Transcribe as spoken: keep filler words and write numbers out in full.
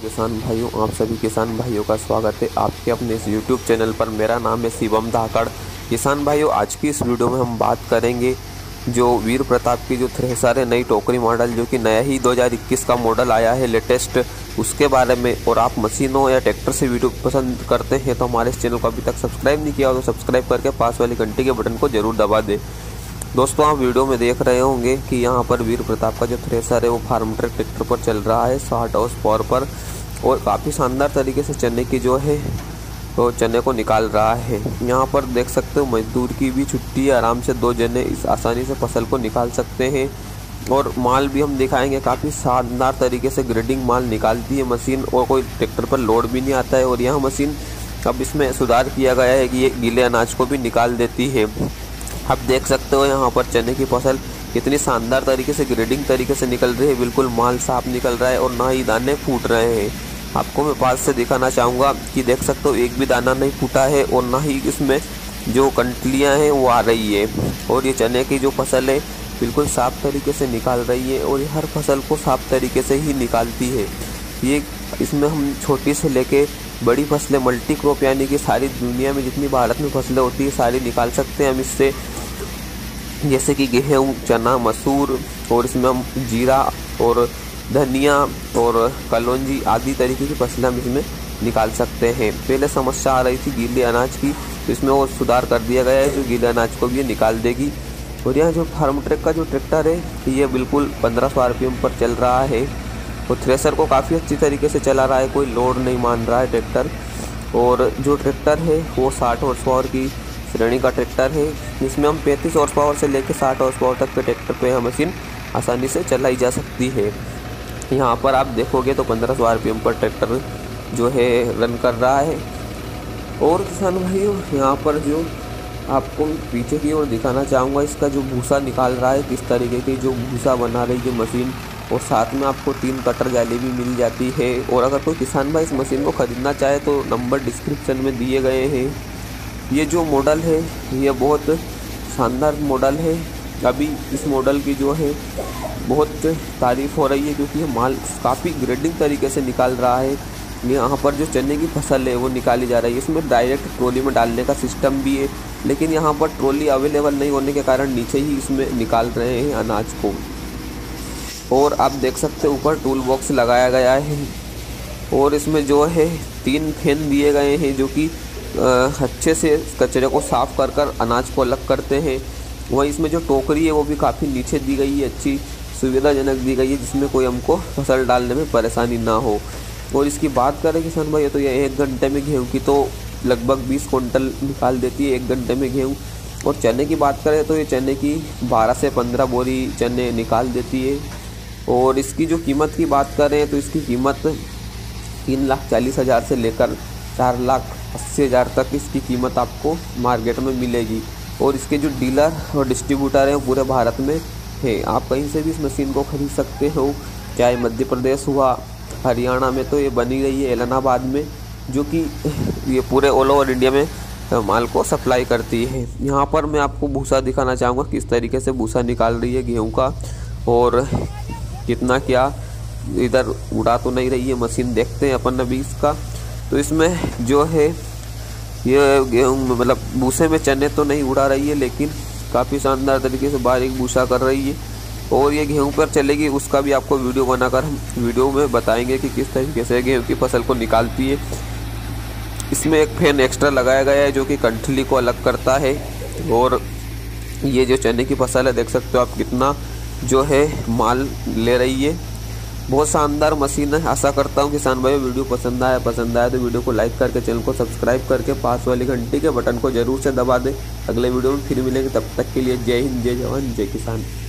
किसान भाइयों, आप सभी किसान भाइयों का स्वागत है आपके अपने इस यूट्यूब चैनल पर। मेरा नाम है शिवम धाकड़। किसान भाइयों, आज की इस वीडियो में हम बात करेंगे जो वीर प्रताप की जो थ्रेसर है, नई टोकरी मॉडल, जो कि नया ही दो हज़ार इक्कीस का मॉडल आया है लेटेस्ट, उसके बारे में। और आप मशीनों या ट्रैक्टर से वीडियो पसंद करते हैं तो हमारे इस चैनल को अभी तक सब्सक्राइब नहीं किया हो तो सब्सक्राइब करके पास वाली घंटी के बटन को जरूर दबा दें। दोस्तों, आप वीडियो में देख रहे होंगे कि यहाँ पर वीर प्रताप का जो थ्रेसर है वो फार्म ट्रैक ट्रैक्टर पर चल रहा है साठ हाउस पावर पर, और काफ़ी शानदार तरीके से चने की जो है तो चने को निकाल रहा है। यहाँ पर देख सकते हो मजदूर की भी छुट्टी है, आराम से दो जने इस आसानी से फसल को निकाल सकते हैं। और माल भी हम दिखाएंगे, काफ़ी शानदार तरीके से ग्रेडिंग माल निकालती है मशीन, और कोई ट्रैक्टर पर लोड भी नहीं आता है। और यह मशीन अब इसमें सुधार किया गया है कि ये गीले अनाज को भी निकाल देती है। आप देख सकते हो यहाँ पर चने की फसल कितनी शानदार तरीके से ग्रेडिंग तरीके से निकल रही है, बिल्कुल माल साफ निकल रहा है और ना ही दाने फूट रहे हैं। आपको मैं पास से दिखाना चाहूँगा कि देख सकते हो एक भी दाना नहीं फूटा है और ना ही इसमें जो कंटलियाँ हैं वो आ रही है। और ये चने की जो फसल है बिल्कुल साफ तरीके से निकाल रही है, और ये हर फसल को साफ तरीके से ही निकालती है। ये इसमें हम छोटी से लेके बड़ी फसलें, मल्टी क्रॉप यानी कि सारी दुनिया में जितनी भारत में फसलें होती है सारी निकाल सकते हैं हम इससे, जैसे कि गेहूँ, चना, मसूर, और इसमें हम जीरा और धनिया और कलौंजी आदि तरीके की फसलें हम इसमें निकाल सकते हैं। पहले समस्या आ रही थी गीले अनाज की, तो इसमें वो सुधार कर दिया गया है, जो गीले अनाज को भी ये निकाल देगी। और यहाँ जो फार्म ट्रैक का जो ट्रैक्टर है ये बिल्कुल पंद्रह सौ आर पी एम पर चल रहा है, और थ्रेसर को काफ़ी अच्छी तरीके से चला रहा है, कोई लोड नहीं मान रहा है ट्रैक्टर। और जो ट्रैक्टर है वो साठ हॉर्स पावर की श्रेणी का ट्रैक्टर है। इसमें हम पैंतीस हॉर्स पावर से लेकर साठ हॉर्स पावर तक के ट्रैक्टर पे यह मशीन आसानी से चलाई जा सकती है। यहाँ पर आप देखोगे तो पंद्रह सौ आर पी एम पर ट्रैक्टर जो है रन कर रहा है। और किसान भाइयों, यहाँ पर जो आपको पीछे की ओर दिखाना चाहूँगा, इसका जो भूसा निकाल रहा है किस तरीके की जो भूसा बना रही है मशीन, और साथ में आपको तीन कटर जाली भी मिल जाती है। और अगर कोई किसान भाई इस मशीन को ख़रीदना चाहे तो नंबर डिस्क्रिप्शन में दिए गए हैं। ये जो मॉडल है ये बहुत शानदार मॉडल है। अभी इस मॉडल की जो है बहुत तारीफ़ हो रही है, क्योंकि ये माल काफ़ी ग्रेडिंग तरीके से निकाल रहा है। यहाँ पर जो चने की फसल है वो निकाली जा रही है, इसमें डायरेक्ट ट्रॉली में डालने का सिस्टम भी है, लेकिन यहाँ पर ट्रॉली अवेलेबल नहीं होने के कारण नीचे ही इसमें निकाल रहे हैं अनाज को। और आप देख सकते हो ऊपर टूल बॉक्स लगाया गया है, और इसमें जो है तीन फैन दिए गए हैं जो कि अच्छे से कचरे को साफ़ कर कर अनाज को अलग करते हैं। वहीं इसमें जो टोकरी है वो भी काफ़ी नीचे दी गई है, अच्छी सुविधाजनक दी गई है, जिसमें कोई हमको फसल डालने में परेशानी ना हो। और इसकी बात करें किसान भाई तो ये एक घंटे में गेहूँ की तो लगभग बीस कुंटल निकाल देती है एक घंटे में गेहूँ। और चने की बात करें तो ये चने की बारह से पंद्रह बोरी चने निकाल देती है। और इसकी जो कीमत की बात करें तो इसकी कीमत तीन लाख चालीस हज़ार से लेकर चार लाख अस्सी हज़ार तक इसकी कीमत आपको मार्केट में मिलेगी। और इसके जो डीलर और डिस्ट्रीब्यूटर हैं वो पूरे भारत में है। आप कहीं से भी इस मशीन को खरीद सकते हो, चाहे मध्य प्रदेश हुआ, हरियाणा में तो ये बनी रही है इलाहाबाद में, जो कि ये पूरे ऑल ओवर इंडिया में माल को सप्लाई करती है। यहाँ पर मैं आपको भूसा दिखाना चाहूँगा किस तरीके से भूसा निकाल रही है गेहूँ का, और कितना क्या इधर उड़ा तो नहीं रही है मशीन, देखते हैं अपन अभी इसका। तो इसमें जो है ये गेहूँ मतलब भूसे में चने तो नहीं उड़ा रही है, लेकिन काफ़ी शानदार तरीके से बारीक भूसा कर रही है। और ये गेहूँ पर चलेगी, उसका भी आपको वीडियो बनाकर हम वीडियो में बताएंगे कि किस तरीके से गेहूँ की फसल को निकालती है। इसमें एक फैन एक्स्ट्रा लगाया गया है जो कि कंठली को अलग करता है। और ये जो चने की फसल है देख सकते हो आप कितना जो है माल ले रही है, बहुत शानदार मशीन है। आशा करता हूँ किसान भाई वीडियो पसंद आया पसंद आया तो वीडियो को लाइक करके चैनल को सब्सक्राइब करके पास वाली घंटी के बटन को जरूर से दबा दें। अगले वीडियो में फिर मिलेंगे, तब तक के लिए जय हिंद, जय जवान, जय किसान।